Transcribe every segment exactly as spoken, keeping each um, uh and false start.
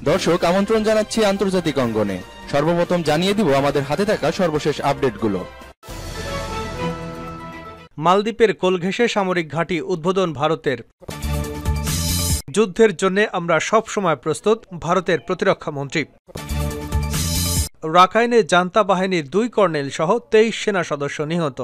দর্শক আমন্ত্রণ জানাচ্ছি আন্তর্জাতিক অঙ্গনে। সর্বপ্রথম জানিয়ে দিব আমাদের হাতে থাকা সর্বশেষ আপডেটগুলো। মালদ্বীপের কোল ঘেঁষে সামরিক ঘাঁটি উদ্বোধন ভারতের। যুদ্ধের জন্য আমরা সব সময় প্রস্তুত, ভারতের প্রতিরক্ষা মন্ত্রী। রাখাইনে জান্তা বাহিনীর দুই কর্নেল সহ তেইশ সেনা সদস্য নিহত।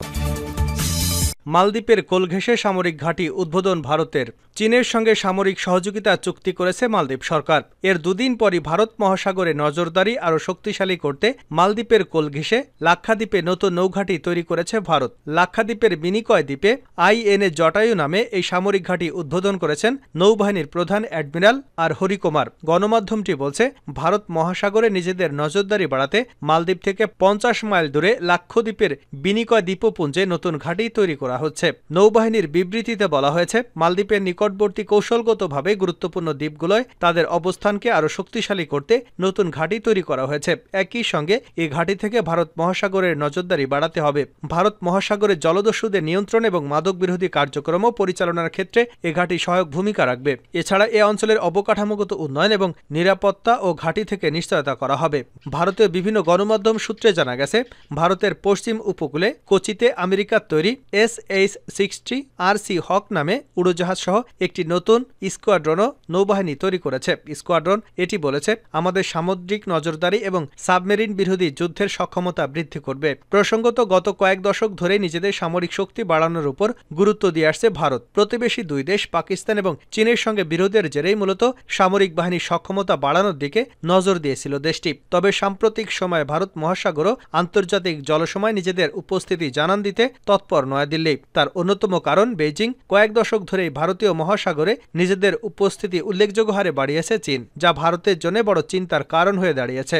মালদ্বীপের কোল ঘেঁষে সামরিক ঘাঁটি উদ্বোধন ভারতের। চীনের সঙ্গে সামরিক সহযোগিতা চুক্তি করেছে মালদ্বীপ সরকার। এর দুদিন পরই ভারত মহাসাগরে নজরদারি আরও শক্তিশালী করতে মালদ্বীপের কোল ঘেঁষে লাক্ষাদ্বীপে নতুন নৌঘাঁটি তৈরি করেছে ভারত। লাক্ষাদ্বীপের বিনিকয় দ্বীপে আইএনএ জটায়ু নামে এই সামরিক ঘাঁটি উদ্বোধন করেছেন নৌবাহিনীর প্রধান অ্যাডমিরাল আর হরিকুমার। গণমাধ্যমটি বলছে, ভারত মহাসাগরে নিজেদের নজরদারি বাড়াতে মালদ্বীপ থেকে পঞ্চাশ মাইল দূরে লাক্ষাদ্বীপের বিনিকয় দ্বীপপুঞ্জে নতুন ঘাঁটি তৈরি করা হচ্ছে। নৌবাহিনীর বিবৃতিতে বলা হয়েছে, মালদ্বীপের নিকটবর্তী কৌশলগতভাবে গুরুত্বপূর্ণ দ্বীপগুলোয় তাদের অবস্থানকে আরও শক্তিশালী করতে নতুন ঘাঁটি তৈরি করা হয়েছে। একই সঙ্গে এই ঘাঁটি থেকে ভারত মহাসাগরের নজরদারি বাড়াতে হবে। ভারত মহাসাগরের জলদস্যুদের নিয়ন্ত্রণ এবং মাদক বিরোধী কার্যক্রম পরিচালনার ক্ষেত্রে এ ঘাঁটি সহায়ক ভূমিকা রাখবে। এছাড়া এ অঞ্চলের অবকাঠামোগত উন্নয়ন এবং নিরাপত্তা ও ঘাঁটি থেকে নিশ্চয়তা করা হবে। ভারতীয় বিভিন্ন গণমাধ্যম সূত্রে জানা গেছে, ভারতের পশ্চিম উপকূলে কোচিতে আমেরিকার তৈরি S H sixty R Seahawk নামে উড়োজাহাজ সহ একটি নতুন স্কোয়াড্রনও নৌবাহিনী তৈরি করেছে। স্কোয়াড্রন এটি বলেছে, আমাদের সামুদ্রিক নজরদারি এবং সাবমেরিন বিরোধী যুদ্ধের সক্ষমতা বৃদ্ধি করবে। প্রসঙ্গত, গত কয়েক দশক ধরে নিজেদের সামরিক শক্তি বাড়ানোর উপর গুরুত্ব দিয়ে আসছে ভারত। প্রতিবেশী দুই দেশ পাকিস্তান এবং চীনের সঙ্গে বিরোধের জেরেই মূলত সামরিক বাহিনীর সক্ষমতা বাড়ানোর দিকে নজর দিয়েছিল দেশটি। তবে সাম্প্রতিক সময়ে ভারত মহাসাগর ও আন্তর্জাতিক জলসীমায় নিজেদের উপস্থিতি জানান দিতে তৎপর নয়াদিল্লি। তার অন্যতম কারণ, বেইজিং কয়েক দশক ধরেই ভারতীয় মহাসাগরে নিজেদের উপস্থিতি উল্লেখযোগ্য হারে বাড়িয়েছে চীন, যা ভারতের জন্য বড় চিন্তার কারণ হয়ে দাঁড়িয়েছে।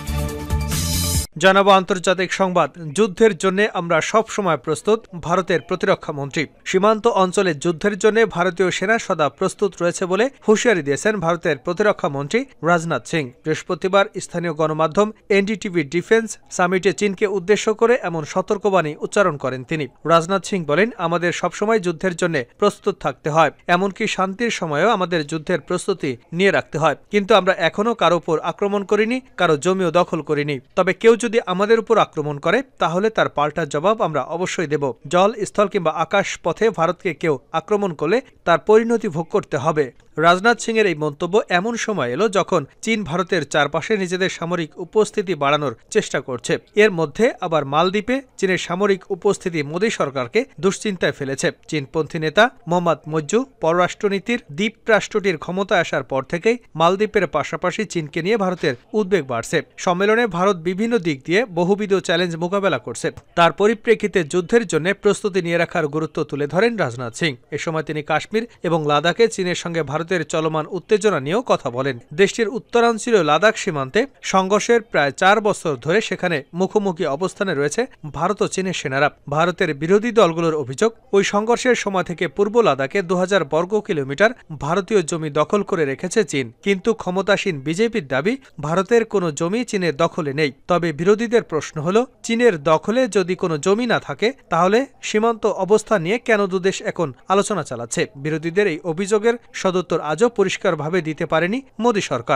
জানাবো আন্তর্জাতিক সংবাদ। যুদ্ধের জন্য আমরা সব সময় প্রস্তুত, ভারতের প্রতিরক্ষা মন্ত্রী। সীমান্ত অঞ্চলে যুদ্ধের জন্য ভারতীয় সেনা সদা প্রস্তুত রয়েছে বলে হুঁশিয়ারি দিয়েছেন ভারতের প্রতিরক্ষা মন্ত্রী রাজনাথ সিং। বৃহস্পতিবার স্থানীয় গণমাধ্যম এনডিটিভি ডিফেন্স সামিটে চীনকে উদ্দেশ্য করে এমন সতর্কবাণী উচ্চারণ করেন তিনি। রাজনাথ সিং বলেন, আমাদের সবসময় যুদ্ধের জন্য প্রস্তুত থাকতে হয়, এমনকি শান্তির সময়েও আমাদের যুদ্ধের প্রস্তুতি নিয়ে রাখতে হয়। কিন্তু আমরা এখনও কারো উপর আক্রমণ করিনি, কারো জমিও দখল করিনি। তবে কেউ যদি আমাদের উপর আক্রমণ করে তাহলে তার পাল্টা জবাব আমরা অবশ্যই দেব। জল, স্থল কিংবা আকাশ পথে ভারতকে কেউ আক্রমণ করলে তার পরিণতি ভোগ করতে হবে। রাজনাথ সিং এর এই মন্তব্য এমন সময় এলো যখন চীন ভারতের চারপাশে নিজেদের সামরিক উপস্থিতি বাড়ানোর চেষ্টা করছে। এর মধ্যে আবার মালদ্বীপে চীনের সামরিক উপস্থিতি মোদী সরকারকে দুশ্চিন্তায় ফেলেছে। চীনপন্থী নেতা মোহাম্মদ মজ্জু পররাষ্ট্রনীতির দ্বীপ রাষ্ট্রটির ক্ষমতায় আসার পর থেকেই মালদ্বীপের পাশাপাশি চীনকে নিয়ে ভারতের উদ্বেগ বাড়ছে। সম্মেলনে ভারত বিভিন্ন দিক দিয়ে বহুবিধ চ্যালেঞ্জ মোকাবেলা করছে। তার পরিপ্রেক্ষিতে যুদ্ধের জন্য প্রস্তুতি নিয়ে রাখার গুরুত্ব তুলে ধরেন রাজনাথ সিং। এ সময় তিনি কাশ্মীর এবং লাদাখে চীনের সঙ্গে ভারতের চলমান উত্তেজনা নিয়েও কথা বলেন। দেশটির উত্তরাঞ্চলীয় লাদাখ সীমান্তে সংঘর্ষের প্রায় চার বছর ধরে সেখানে মুখোমুখি অবস্থানে রয়েছে ভারত ও চীনের সেনারা। ভারতের বিরোধী দলগুলোর অভিযোগ, ওই সংঘর্ষের সময় থেকে পূর্ব লাদাখে দু হাজার বর্গ কিলোমিটার ভারতীয় জমি দখল করে রেখেছে চীন। কিন্তু ক্ষমতাসীন বিজেপির দাবি, ভারতের কোনো জমি চীনের দখলে নেই। তবে বিরোধীদের প্রশ্ন হল, চীনের দখলে যদি কোনো জমি না থাকে তাহলে সীমান্ত অবস্থা নিয়ে কেন দুদেশ এখন আলোচনা চালাচ্ছে? বিরোধীদের এই অভিযোগের সদুত্তর আজও পরিষ্কারভাবে দিতে পারেনি মোদী সরকার।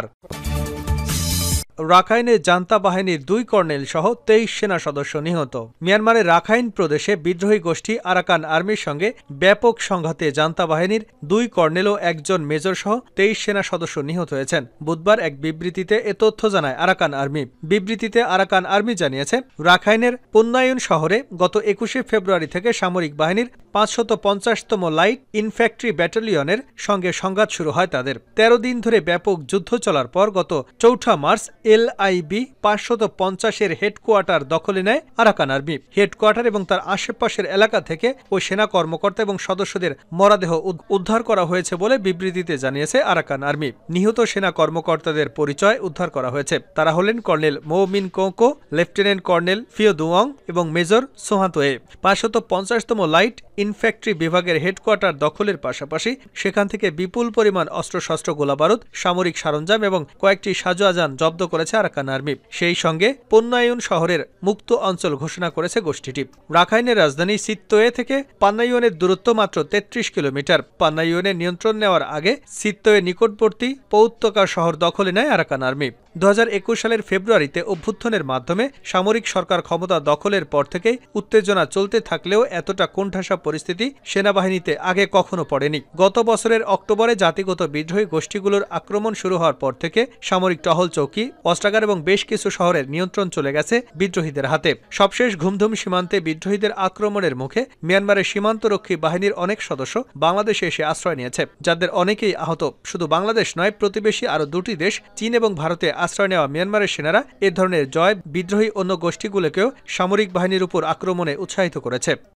রাখাইনে জান্তা বাহিনীর দুই কর্নেল সহ তেইশ সেনা সদস্য নিহত। মিয়ানমারের রাখাইন প্রদেশে বিদ্রোহী গোষ্ঠী আরাকান আর্মির সঙ্গে ব্যাপক সংঘাতে জান্তা বাহিনীর দুই কর্নেল ও একজন মেজর সহ তেইশ সেনা সদস্য নিহত হয়েছেন। বুধবার এক বিবৃতিতে এ তথ্য জানায় আরাকান আর্মি। বিবৃতিতে আরাকান আর্মি জানিয়েছে, রাখাইনের পুন্নায়ুন শহরে গত একুশে ফেব্রুয়ারি থেকে সামরিক বাহিনীর পাঁচশত পঞ্চাশতম লাইট ইনফ্যাক্ট্রি ব্যাটালিয়নের সঙ্গে সংঘাত শুরু হয় তাদের। তেরো দিন ধরে ব্যাপক যুদ্ধ চলার পর গত চৌঠা মার্চ এলআইবি পাঁচশত পঞ্চাশের হেডকোয়ার্টার দখলে নেয় আরাকান আর্মি। হেডকোয়ার্টার এবং তার আশেপাশের এলাকা থেকে ওই সেনা কর্মকর্তা এবং সদস্যদের মরদেহ উদ্ধার করা হয়েছে বলে বিবৃতিতে জানিয়েছে আরাকান আর্মি। নিহত সেনা কর্মকর্তাদের পরিচয় উদ্ধার করা হয়েছে। তারা হলেন কর্নেল মৌমিন কোকো, লেফটেন্যান্ট কর্নেল ফিও দুয়ং এবং মেজর সোহাতোয়ে। পাঁচশত পঞ্চাশতম লাইট ইনফ্যাক্ট্রি বিভাগের হেডকোয়ার্টার দখলের পাশাপাশি সেখান থেকে বিপুল পরিমাণ অস্ত্রশস্ত্র, গোলাবারুদ, সামরিক সরঞ্জাম এবং কয়েকটি সাজোয়াজান জব্দ করেছে আরাকান আর্মি। সেই সঙ্গে পন্নায়ুন শহরের মুক্ত অঞ্চল ঘোষণা করেছে গোষ্ঠীটি। রাখাইনের রাজধানী সিত্তোয়ে থেকে পান্নাইয়নের দূরত্ব মাত্র তেত্রিশ কিলোমিটার। পান্নাইয়নের নিয়ন্ত্রণ নেওয়ার আগে সিত্তোয়ে নিকটবর্তী পৌত্তকা শহর দখলে নেয় আরাকান আর্মি। দু হাজার একুশ সালের ফেব্রুয়ারিতে অভ্যুত্থানের মাধ্যমে সামরিক সরকার ক্ষমতা দখলের পর থেকেই উত্তেজনা চলতে থাকলেও এতটা কোণঠাসা পরিস্থিতি সেনাবাহিনীতে আগে কখনো পড়েনি। গত বছরের অক্টোবরে জাতিগত বিদ্রোহী গোষ্ঠীগুলোর আক্রমণ শুরু হওয়ার পর থেকে সামরিক টহল চৌকি, অস্ত্রাগার এবং বেশ কিছু শহরের নিয়ন্ত্রণ চলে গেছে বিদ্রোহীদের হাতে। সবশেষ ঘুমধুম সীমান্তে বিদ্রোহীদের আক্রমণের মুখে মিয়ানমারের সীমান্তরক্ষী বাহিনীর অনেক সদস্য বাংলাদেশে এসে আশ্রয় নিয়েছে, যাদের অনেকেই আহত। শুধু বাংলাদেশ নয়, প্রতিবেশী আরও দুটি দেশ চীন এবং ভারতে আশ্রয় নেওয়া মিয়ানমারের সেনারা এ ধরনের জয় বিদ্রোহী অন্য গোষ্ঠীগুলোকেও সামরিক বাহিনীর উপর আক্রমণে উৎসাহিত করেছে।